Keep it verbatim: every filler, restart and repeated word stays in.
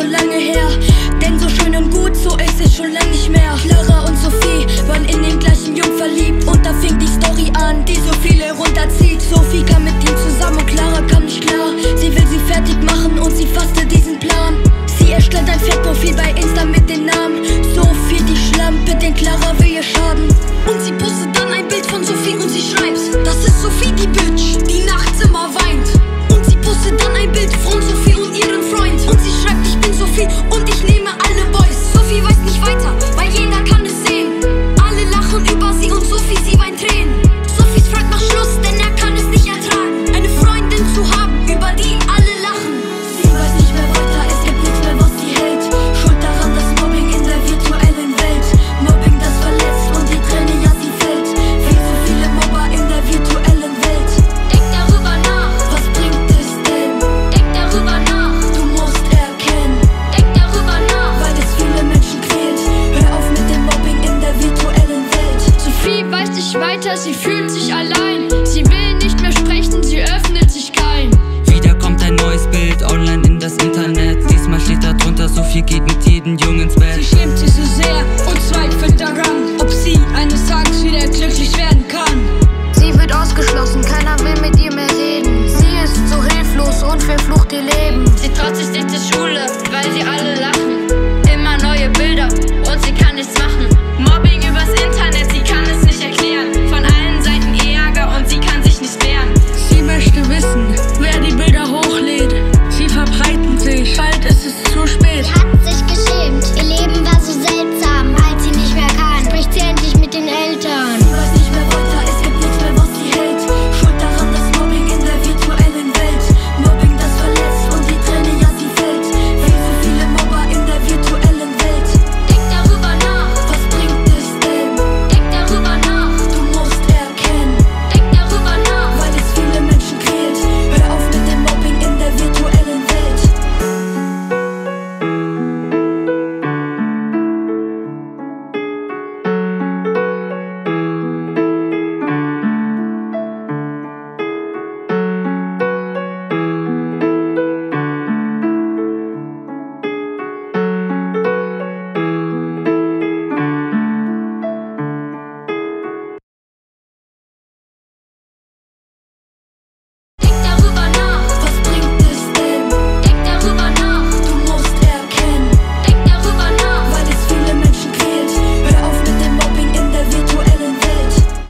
schon lange her. Denn so schön und gut, so ist es schon lange nicht mehr. Clara und Sophie waren in den gleichen Jungen verliebt. Und da fing die Story an, die so viele runterzieht. Sophie kam mit ihm zusammen und Clara kam nicht klar. Sie will sie fertig machen und sie fasste diesen Plan. Sie erstellt ein Fettprofil bei Insta mit den Namen Sophie, die Schlampe, denn Clara will ihr schaden. Und sie postet dann ein Bild von Sophie und sie schreibt: Das ist Sophie, die Bitch, die nachts immer weint. Und sie postet dann ein Bild von Sophie und ihren Freund. Und sie schreibt: Ich bin Sophie und ich nehme alle Boys. Sophie weiß nicht weiter, weil jeder kann es sehen. Alle lachen über sie und Sophie, sie weint Tränen. Sophie fragt nach Schluss, denn er kann es nicht ertragen, eine Freundin zu haben, über die alle lachen. Sie weiß nicht mehr weiter, es gibt nichts mehr, was sie hält. Schuld daran das Mobbing in der virtuellen Welt. Mobbing, das verletzt und die Träne, ja, sie fällt. Viel zu viele Mobber in der virtuellen Welt. Denk darüber nach, was bringt es denn? Denk darüber nach, du musst erkennen. Denk darüber nach, weil es viele Menschen quält. Hör auf mit dem Mobbing in der virtuellen Welt. Sophie weiß nicht weiter, sie fühlt sich allein. Sie will nicht mehr sprechen, sie öffnet sich kein. Wieder kommt ein neues Bild online in das Internet. Diesmal steht da drunter: Sophie geht mit jedem Jungen ins